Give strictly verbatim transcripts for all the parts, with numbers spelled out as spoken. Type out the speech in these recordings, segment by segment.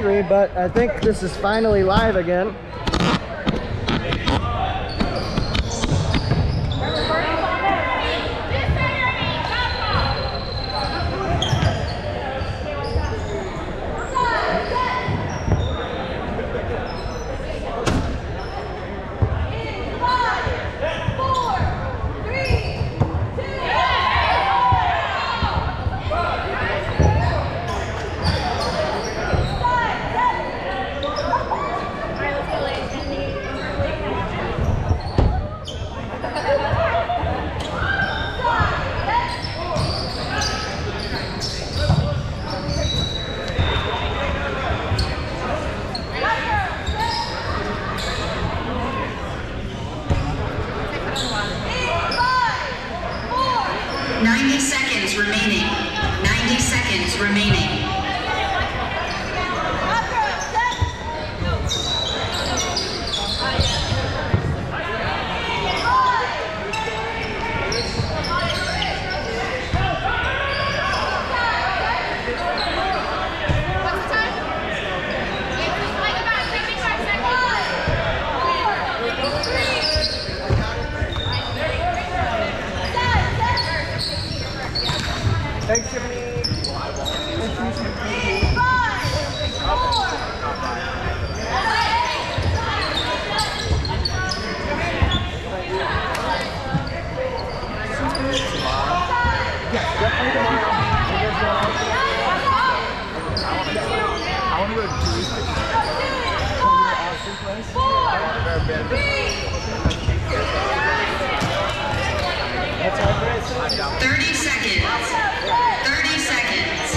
me, but I think this is finally live again. ninety seconds remaining. ninety seconds remaining. Thanks, Tiffany. Thirty seconds. Thirty seconds.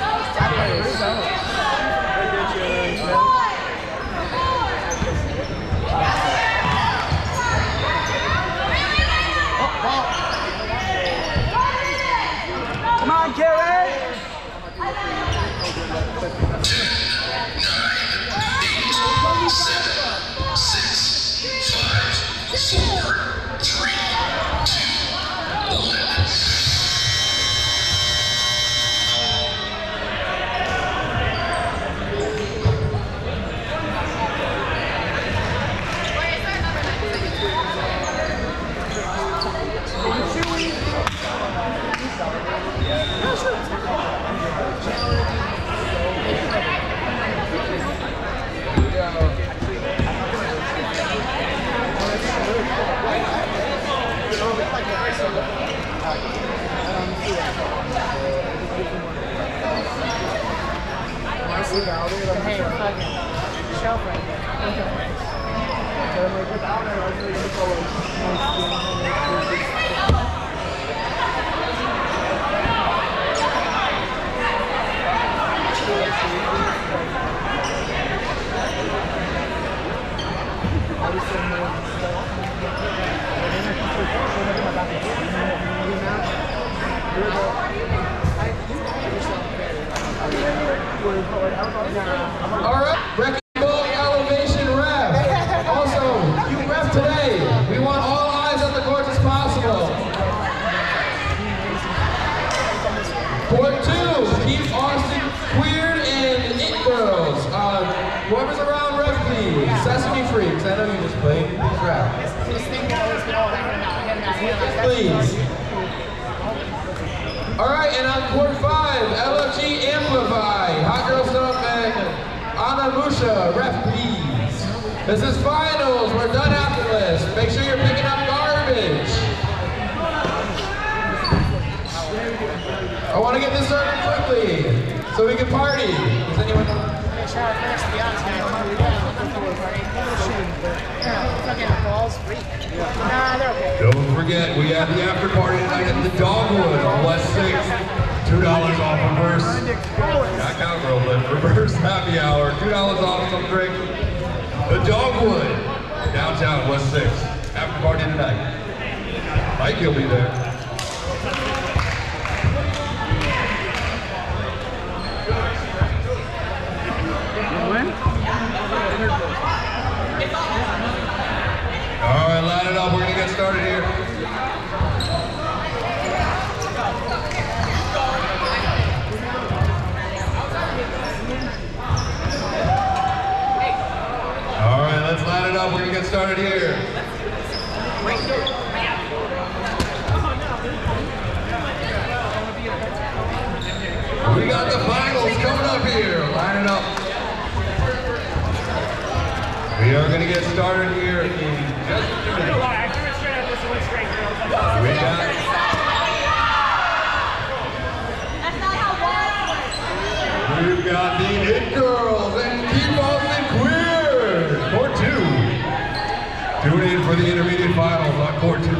Come on, Carrie! nine, eight, seven, six, five, four, three, two, one. Hey, fucking shelf right there. So I'm like, without it, I was really gonna go All right, Wrecking Ball Elevation Ref. Also, you ref today. We want all eyes on the courts as possible. Court two, keep Austin queered and it girls. Uh, whoever's around, ref please. Sesame Freaks, I know you just played. Please ref. Please. All right, and on court five, L F G Amplify, Hot Girl Stuntman, Anna Musha, ref please. This is finals, we're done after this. Make sure you're picking up garbage. I want to get this started quickly, so we can party. Does anyone know? Don't forget, we have the after party tonight at the Dogwood on West sixth. two dollars off reverse. Not cowgirl, but reverse happy hour. two dollars off some drink. The Dogwood, downtown West sixth. After party tonight. Mike, you'll be there. All right, line it up. We're going to get started here. started here. We got the finals coming up here. Line it up. We are going to get started here in just a minute. We got We've got the It Girls and Keep Off the Queers. Court two. Tune in for the intermediate finals on court two. Do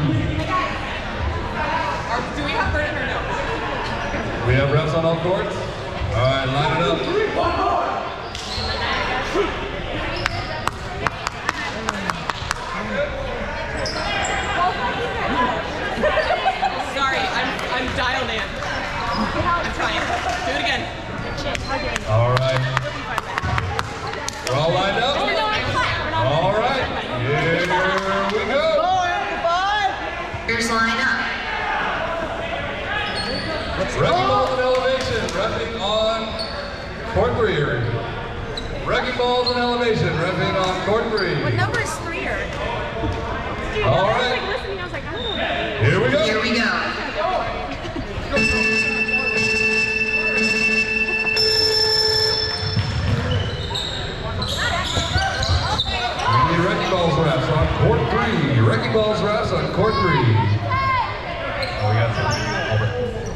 we have burden or no? We have refs on all courts? All right, line it up. Sorry, I'm I'm dialed in. I'm trying. Do it again. All right. We're all lined up? All right. Here we go. Here's line up. Wrecking balls in elevation, reffing on court three. Wrecking balls in elevation, reffing on court three. What number is three or? Dude, All I was right. like listening, I was like, I don't know. Here we go. Here we go. We need wrecking balls refs on court three. Wrecking balls refs on court three. Oh, we got some. Over.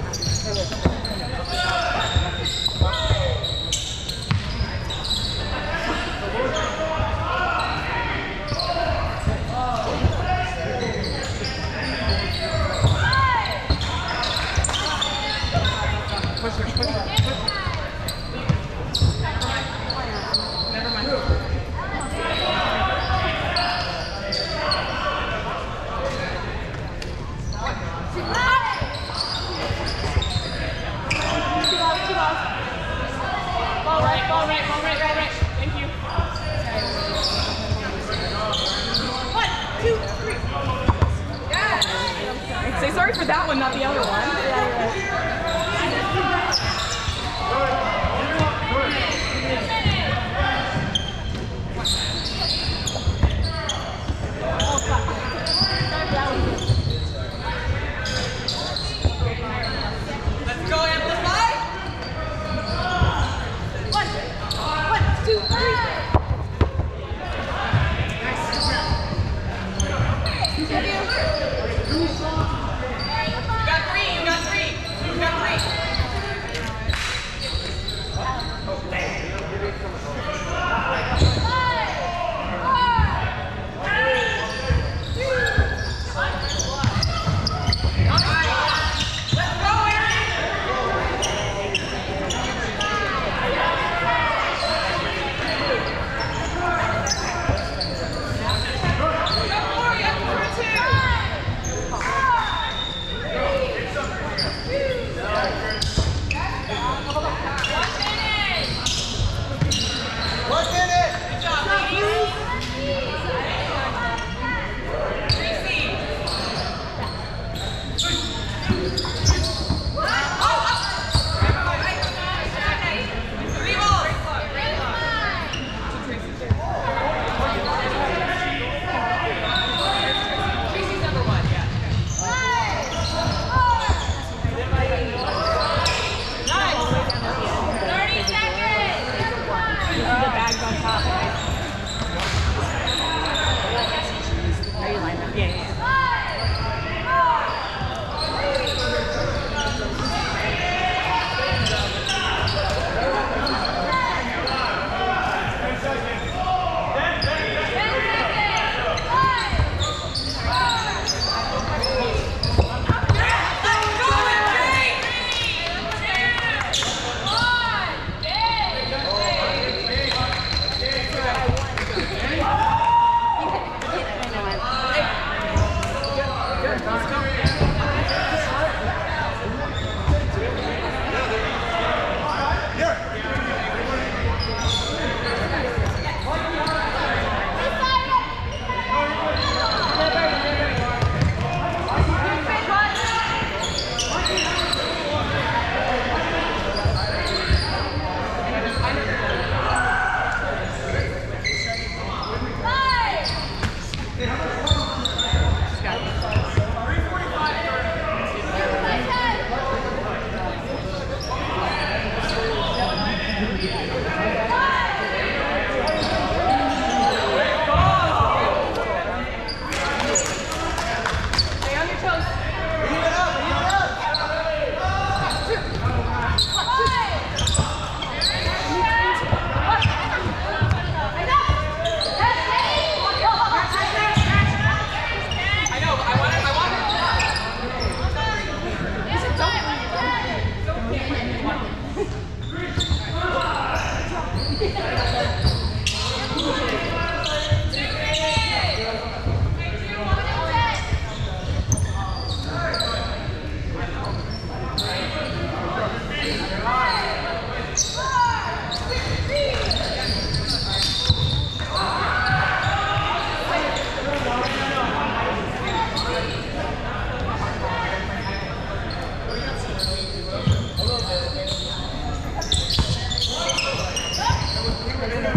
Say sorry for that one, not the other one. Let's go, Amplify! One, one, two, three. You got three, you got three. Thank you.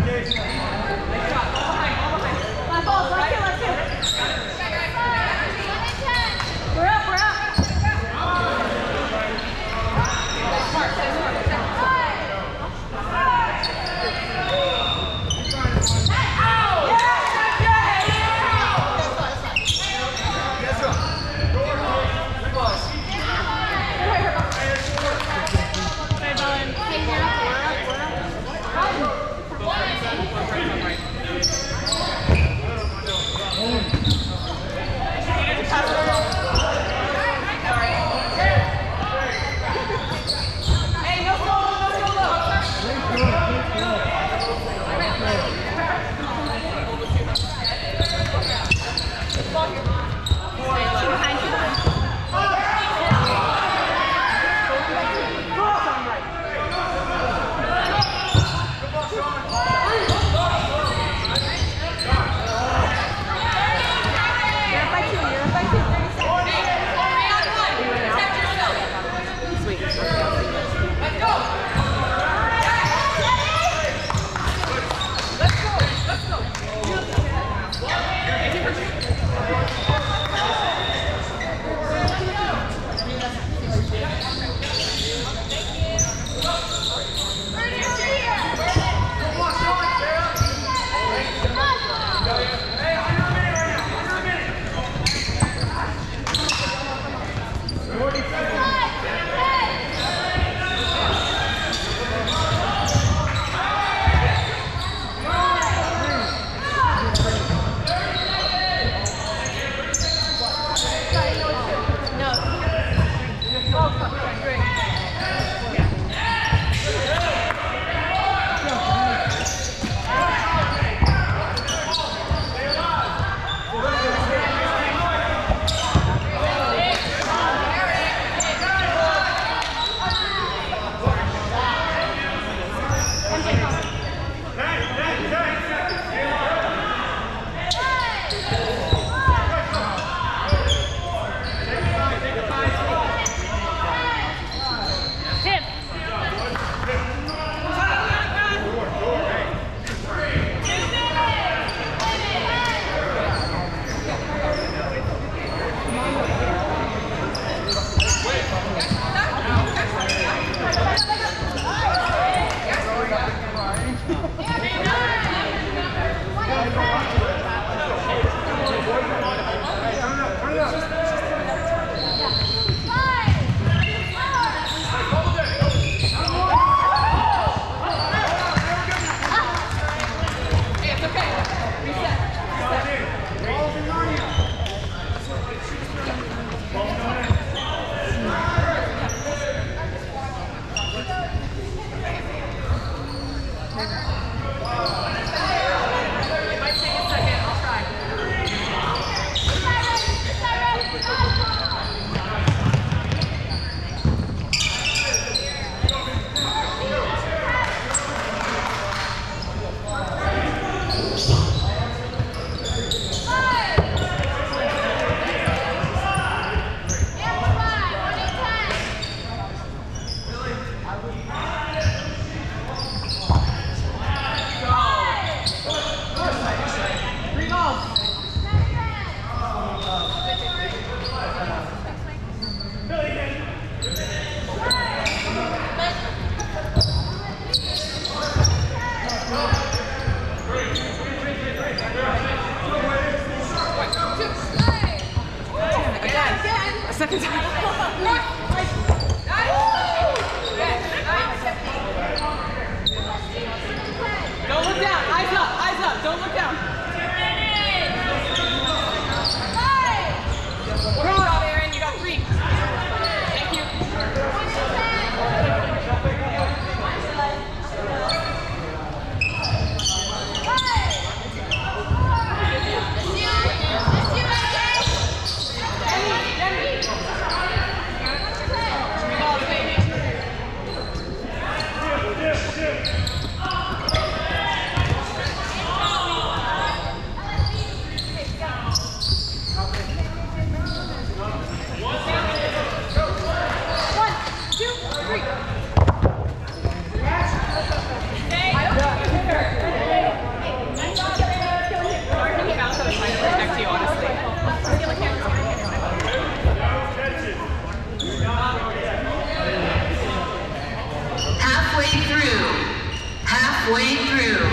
two.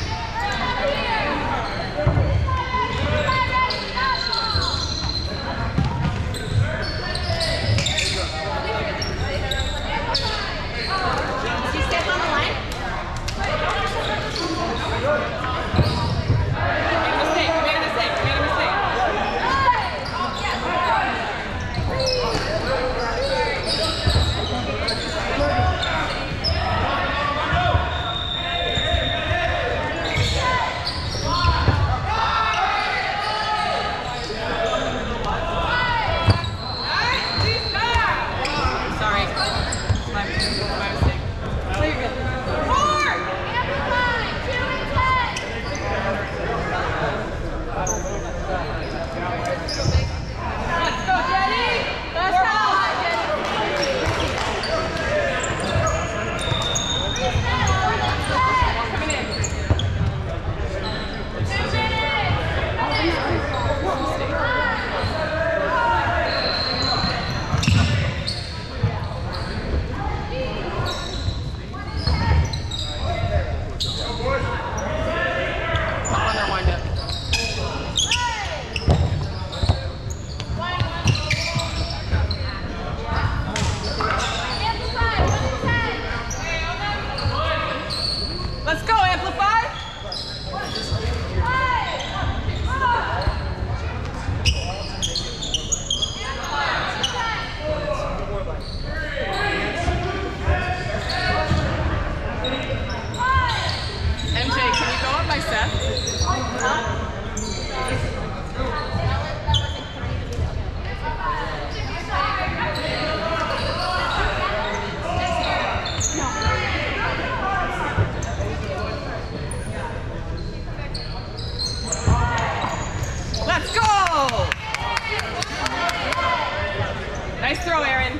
Nice throw, Aaron.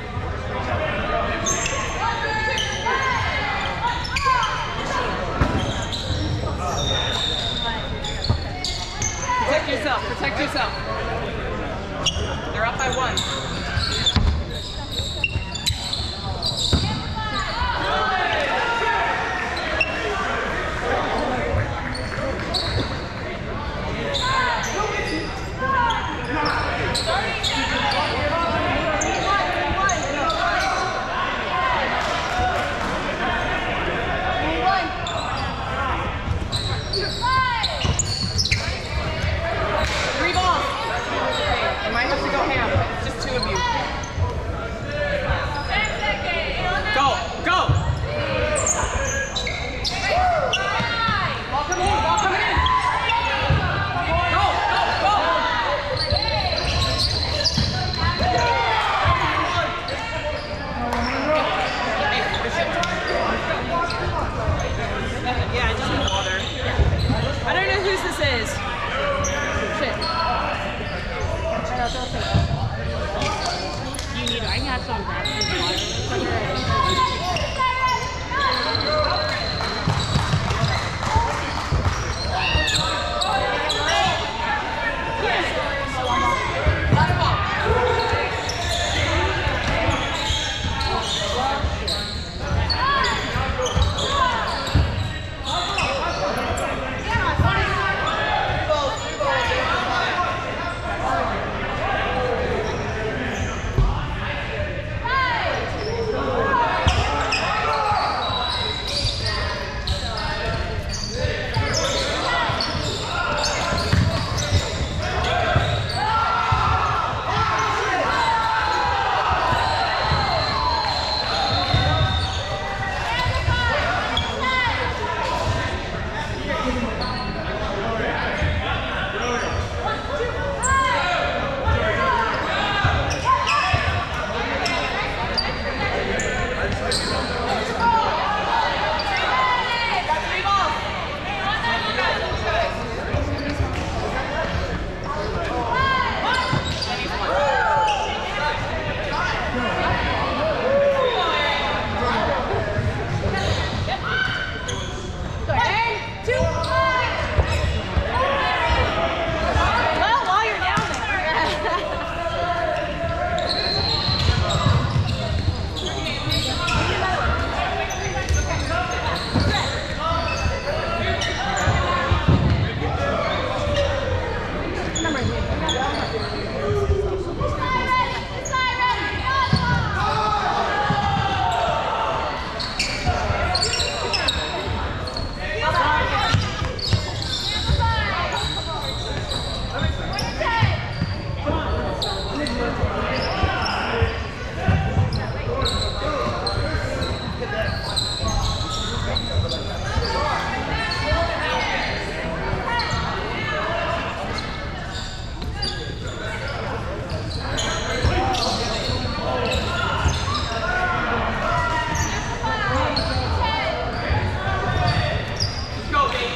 Protect yourself, protect yourself. They're up by one.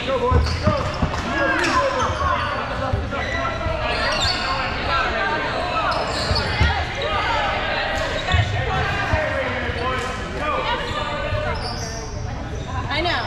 Go, boys. Go. I know.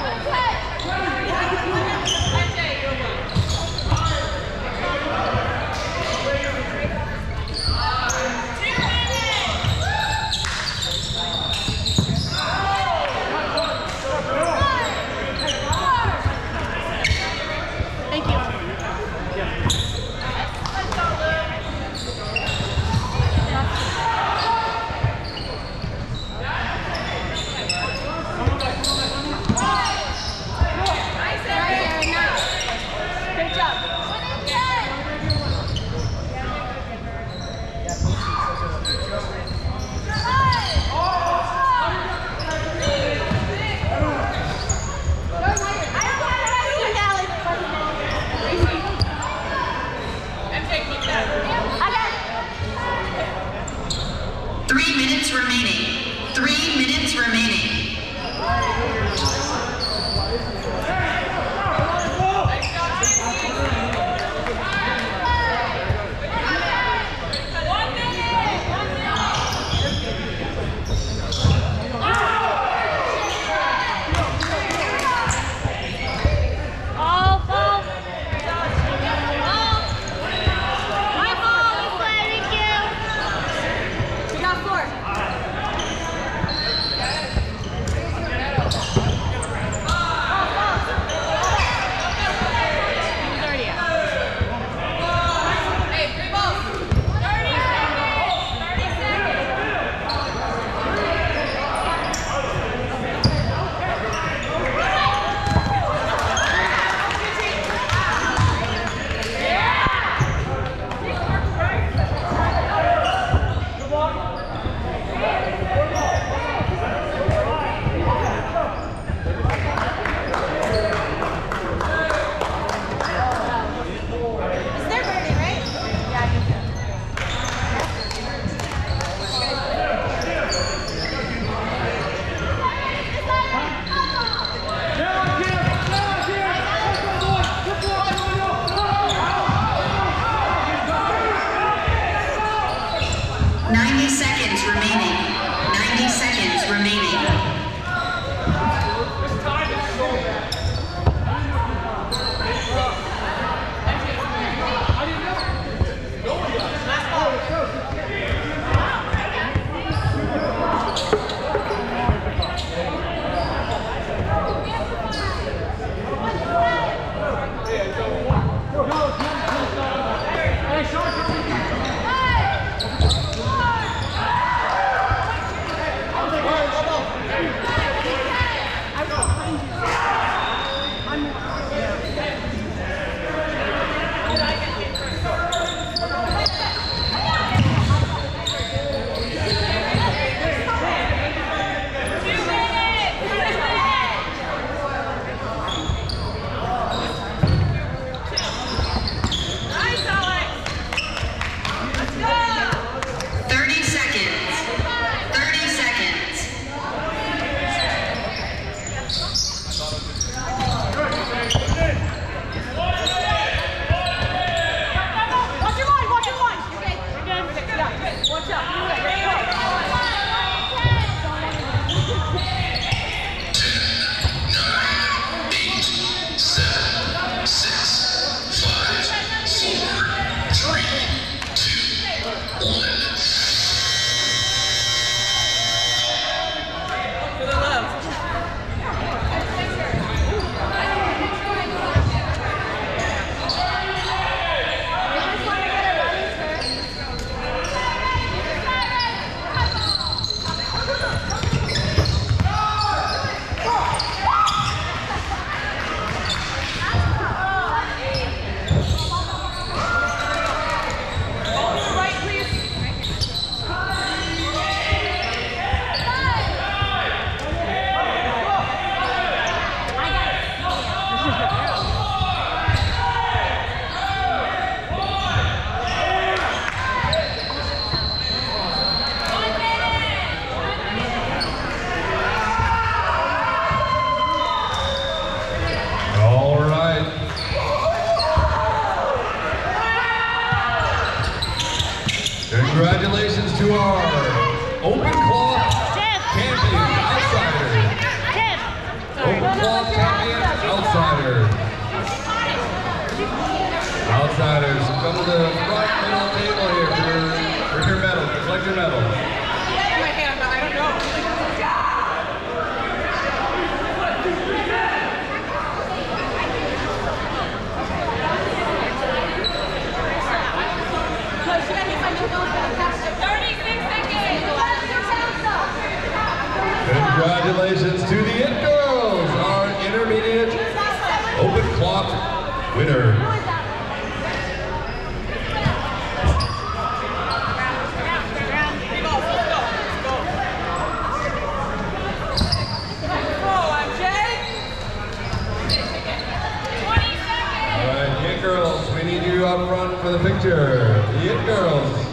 Outsiders, come to the front middle table here for, for your medal. Collect your medal. In my hand, but I don't know. Congratulations to the It Girls, our intermediate open clock winner. All right, It Girls, we need you up front for the picture. The It Girls.